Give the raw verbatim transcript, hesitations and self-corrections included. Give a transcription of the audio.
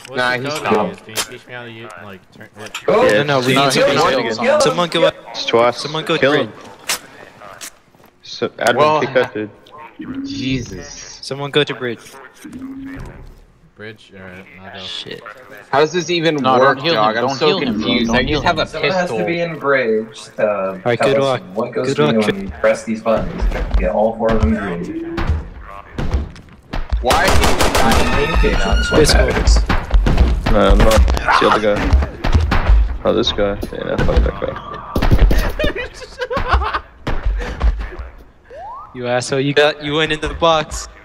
What's nah, the he's code still. I use? Can you teach me how to use, like, turn what? Oh, Yeah, no, no, we no, need to he'll do be it again. again. Someone go up. It's twice. Someone go Kill bridge. him. So, admin, Well, kick that dude. Jesus. Someone go to bridge. Bridge? Alright, I'll go. Shit. How does this even No, work, don't heal dog? him, I'm don't so heal him, bro, confused. don't I heal just have him. a Someone has to pistol. be in bridge. Uh, Alright, tell good us luck. what goes Good to luck. do when you press these buttons. Get all four of them green. Why is he not Okay, now this one Pistol. matters. No, I'm not. It's the other guy. Oh, this guy. Yeah, fuck that guy. You asshole, you got you went in the box.